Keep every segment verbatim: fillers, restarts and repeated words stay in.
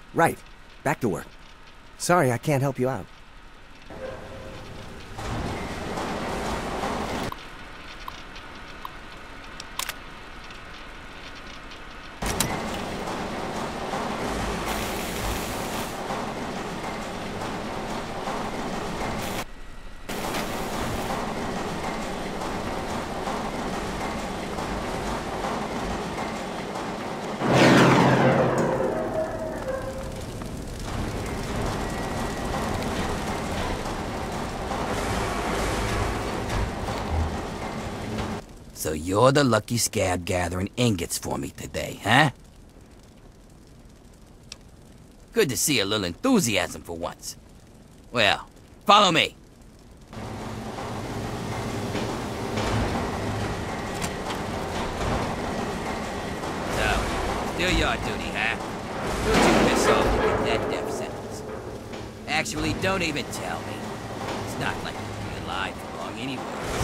Right. Back to work. Sorry I can't help you out. So you're the lucky scab gathering ingots for me today, huh? Good to see a little enthusiasm for once. Well, follow me. So, steelyard duty, huh? Who'd you piss off to get that death sentence? Actually, don't even tell me. It's not like you'll be alive for long anyways.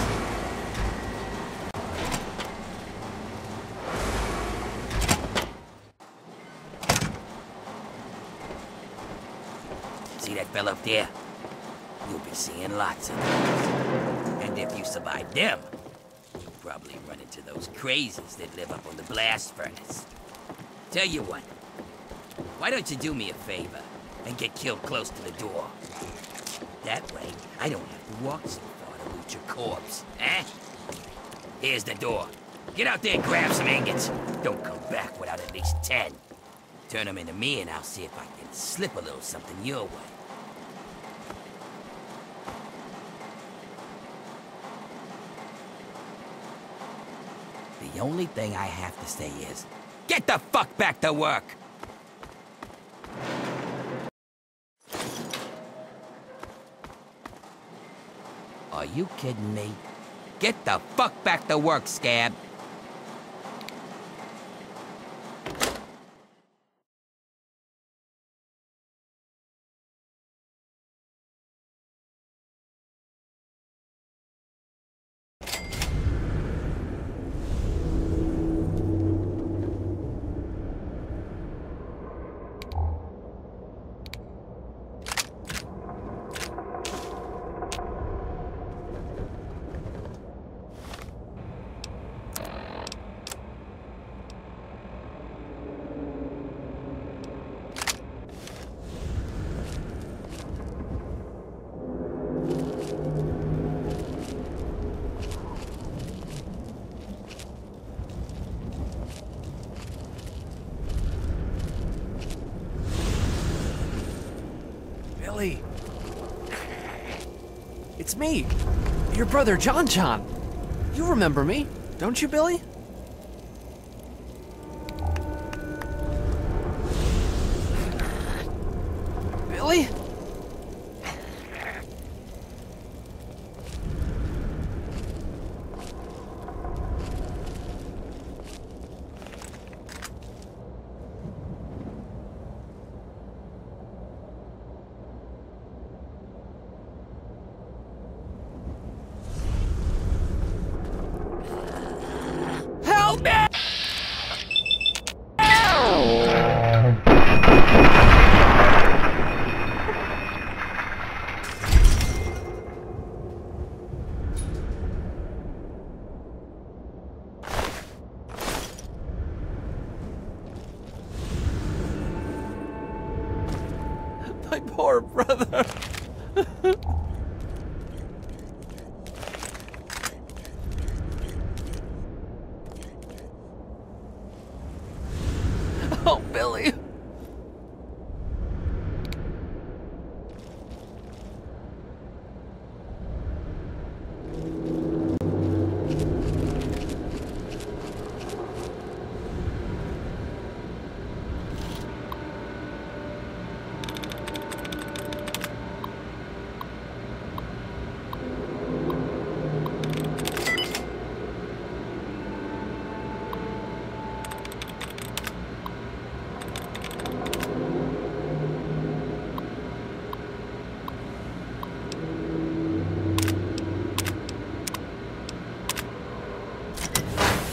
See that fella up there? You'll be seeing lots of those. And if you survive them, you'll probably run into those crazies that live up on the blast furnace. Tell you what, why don't you do me a favor and get killed close to the door? That way, I don't have to walk so far to loot your corpse, eh? Here's the door. Get out there and grab some ingots. Don't come back without at least ten. Turn them into me and I'll see if I can slip a little something your way. The only thing I have to say is, get the fuck back to work! Are you kidding me? Get the fuck back to work, scab! Billy. It's me, your brother John John. You remember me, don't you, Billy? Billy? My poor brother. Oh, Billy.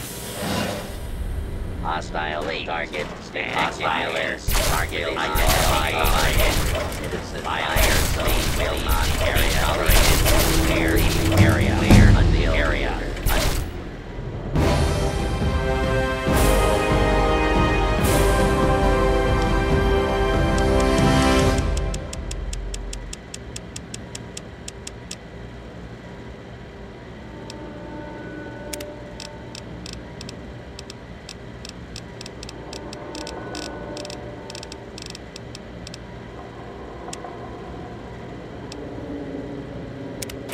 Hostile target. Hostile target.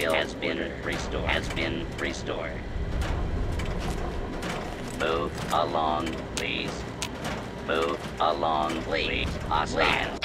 Signal has been restored. Has been restored. Move along, please. Move along, please. Hostile.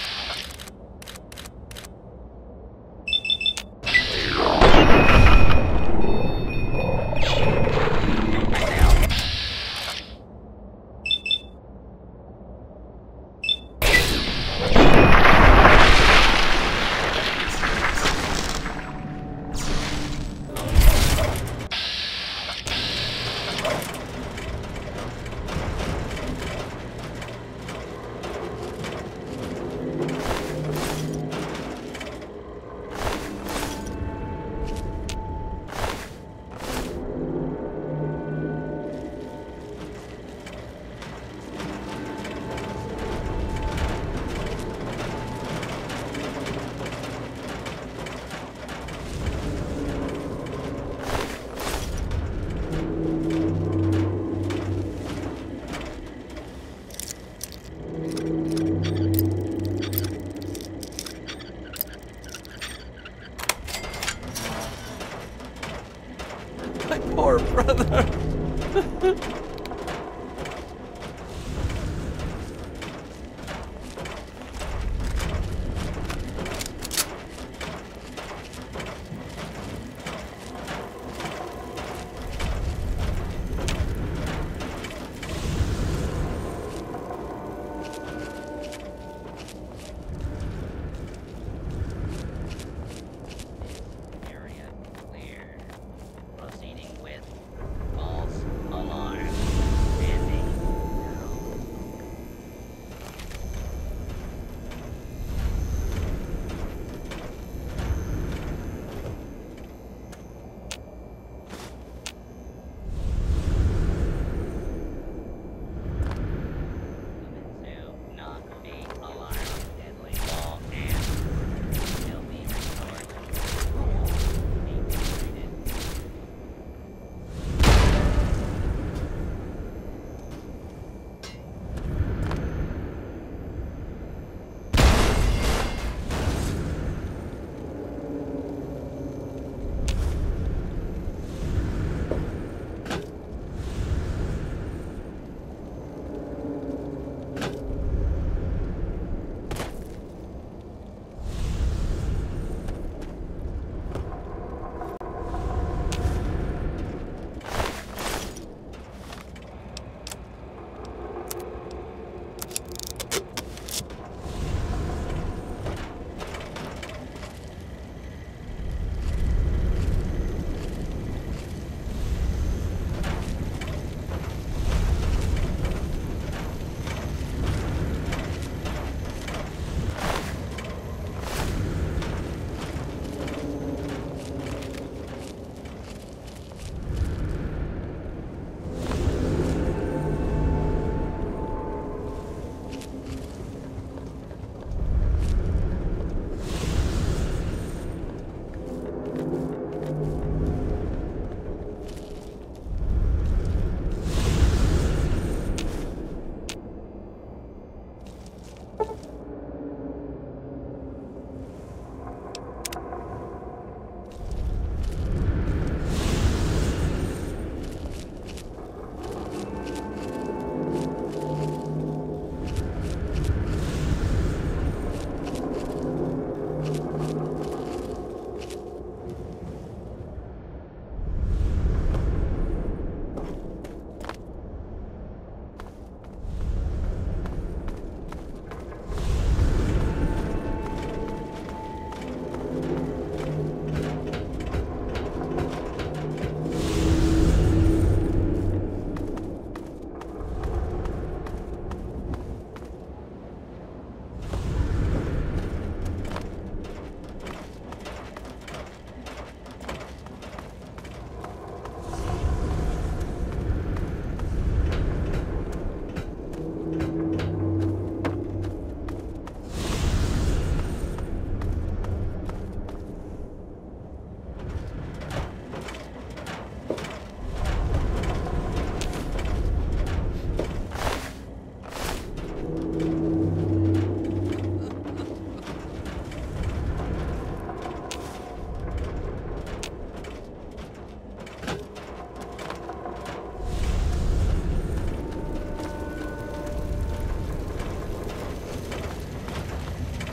Poor brother. Area clear. Proceeding with false alarm.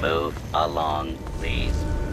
Move along, please.